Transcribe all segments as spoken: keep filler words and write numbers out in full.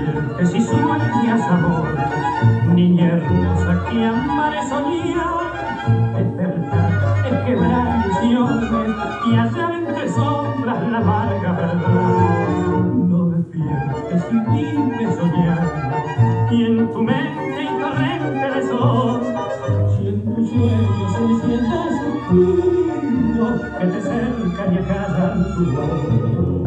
mientes y sueñas amor, niña hermosa que amaré soñar. Despertar es quebrar ilusiones y hallar entre sombras la amarga verdad. No despiertes y vive soñando, y en tu mente y torrente de sol, si en tus sueños se enciende suspiro que te cercan y acallan tu voz.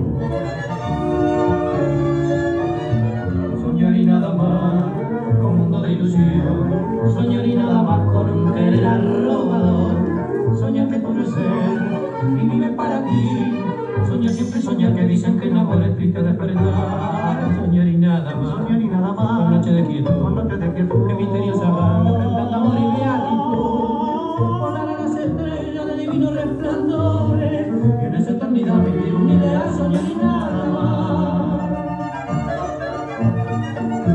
Soñar y nada más con mundo de ilusión, soñar y nada más con un querer arrobador, soñar que tú eres él y vive para ti, soñar siempre soñar que dicen que el amor es triste despertar, soñar y nada más, soñar y nada más, con noche de quietud, con noche de quietud, que misteriosa banda cantando amor y beatitud, volar a las estrellas de divinos resplandores, y en esa eternidad vivir un ideal, soñar y nada más.